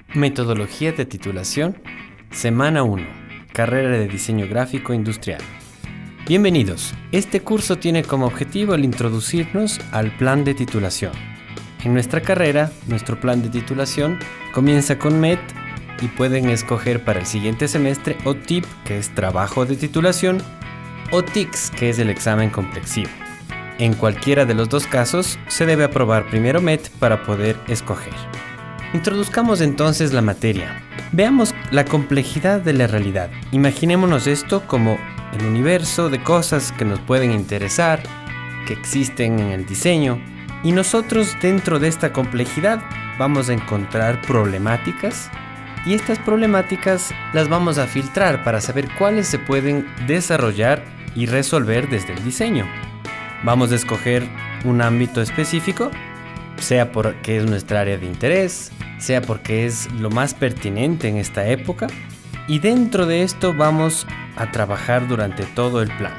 Metodología de titulación, Semana 1, Carrera de Diseño Gráfico Industrial. Bienvenidos. Este curso tiene como objetivo el introducirnos al plan de titulación. En nuestra carrera, nuestro plan de titulación comienza con MET y pueden escoger para el siguiente semestre OTIP, que es trabajo de titulación, o TICS, que es el examen complexivo. En cualquiera de los dos casos, se debe aprobar primero MET para poder escoger. Introduzcamos entonces la materia. Veamos la complejidad de la realidad. Imaginémonos esto como el universo de cosas que nos pueden interesar, que existen en el diseño, y nosotros dentro de esta complejidad vamos a encontrar problemáticas, y estas problemáticas las vamos a filtrar para saber cuáles se pueden desarrollar y resolver desde el diseño. Vamos a escoger un ámbito específico, sea porque es nuestra área de interés, sea porque es lo más pertinente en esta época, y dentro de esto vamos a trabajar durante todo el plan.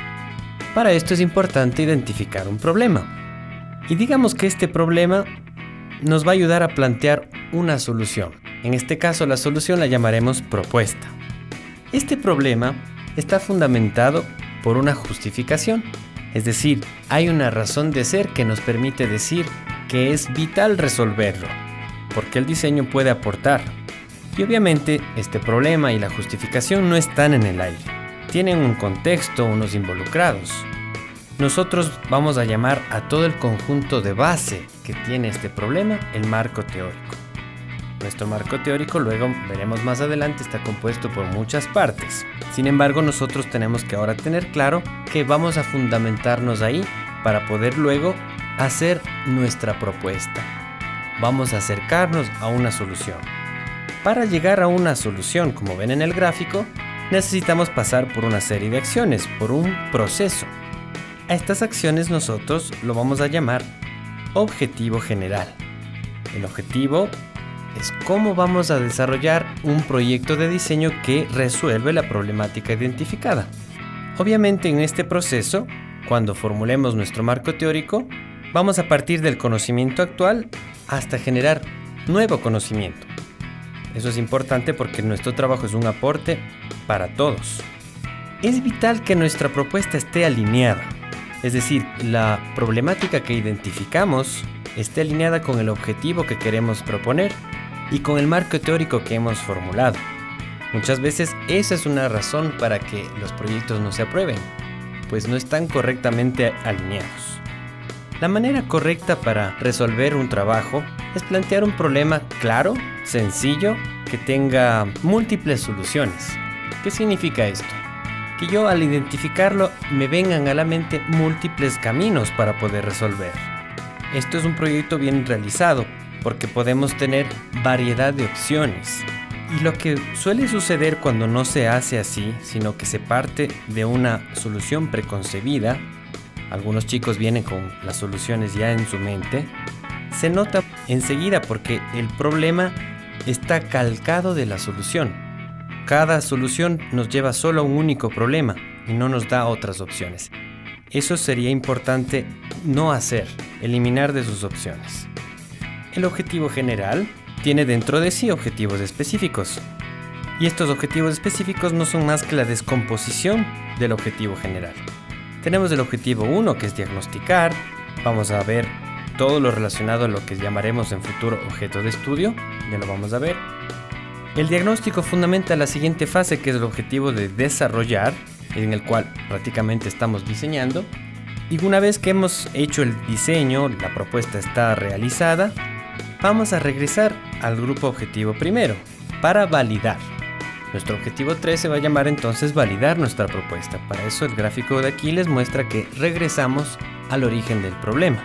Para esto es importante identificar un problema, y digamos que este problema nos va a ayudar a plantear una solución. En este caso la solución la llamaremos propuesta. Este problema está fundamentado por una justificación, es decir, hay una razón de ser que nos permite decir que es vital resolverlo, porque el diseño puede aportar. Y obviamente este problema y la justificación no están en el aire, tienen un contexto, unos involucrados. Nosotros vamos a llamar a todo el conjunto de base que tiene este problema el marco teórico. Nuestro marco teórico, luego veremos más adelante, está compuesto por muchas partes. Sin embargo, nosotros tenemos que ahora tener claro que vamos a fundamentarnos ahí para poder luego hacer nuestra propuesta. Vamos a acercarnos a una solución. Para llegar a una solución, como ven en el gráfico, necesitamos pasar por una serie de acciones, por un proceso. A estas acciones nosotros lo vamos a llamar objetivo general. El objetivo es cómo vamos a desarrollar un proyecto de diseño que resuelve la problemática identificada. Obviamente en este proceso, cuando formulemos nuestro marco teórico, vamos a partir del conocimiento actual hasta generar nuevo conocimiento. Eso es importante porque nuestro trabajo es un aporte para todos. Es vital que nuestra propuesta esté alineada, es decir, la problemática que identificamos esté alineada con el objetivo que queremos proponer y con el marco teórico que hemos formulado. Muchas veces esa es una razón para que los proyectos no se aprueben, pues no están correctamente alineados. La manera correcta para resolver un trabajo es plantear un problema claro, sencillo, que tenga múltiples soluciones. ¿Qué significa esto? Que yo al identificarlo me vengan a la mente múltiples caminos para poder resolver. Esto es un proyecto bien realizado porque podemos tener variedad de opciones. Y lo que suele suceder cuando no se hace así, sino que se parte de una solución preconcebida, algunos chicos vienen con las soluciones ya en su mente, se nota enseguida porque el problema está calcado de la solución. Cada solución nos lleva solo a un único problema y no nos da otras opciones. Eso sería importante no hacer, eliminar de sus opciones. El objetivo general tiene dentro de sí objetivos específicos. Y estos objetivos específicos no son más que la descomposición del objetivo general. Tenemos el objetivo 1, que es diagnosticar. Vamos a ver todo lo relacionado a lo que llamaremos en futuro objeto de estudio. Ya lo vamos a ver. El diagnóstico fundamenta la siguiente fase, que es el objetivo de desarrollar, en el cual prácticamente estamos diseñando. Y una vez que hemos hecho el diseño, la propuesta está realizada, vamos a regresar al grupo objetivo primero para validar. Nuestro objetivo 3 se va a llamar entonces validar nuestra propuesta. Para eso el gráfico de aquí les muestra que regresamos al origen del problema.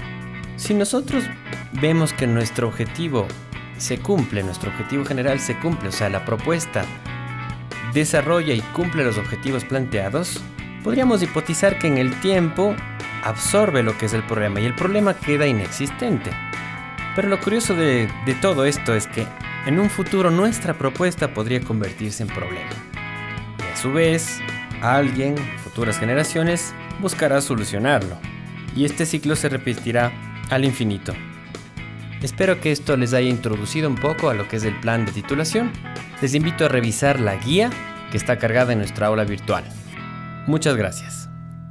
Si nosotros vemos que nuestro objetivo se cumple, nuestro objetivo general se cumple, o sea, la propuesta desarrolla y cumple los objetivos planteados, podríamos hipotizar que en el tiempo absorbe lo que es el problema y el problema queda inexistente. Pero lo curioso de todo esto es que en un futuro nuestra propuesta podría convertirse en problema. Y a su vez, alguien, futuras generaciones, buscará solucionarlo. Y este ciclo se repetirá al infinito. Espero que esto les haya introducido un poco a lo que es el plan de titulación. Les invito a revisar la guía que está cargada en nuestra aula virtual. Muchas gracias.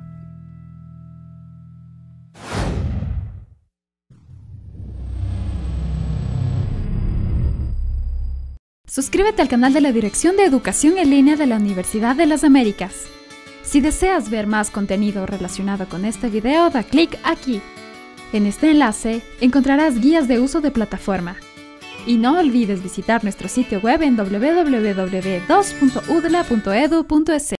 Suscríbete al canal de la Dirección de Educación en Línea de la Universidad de las Américas. Si deseas ver más contenido relacionado con este video, da clic aquí. En este enlace encontrarás guías de uso de plataforma. Y no olvides visitar nuestro sitio web en www.udla.edu.es.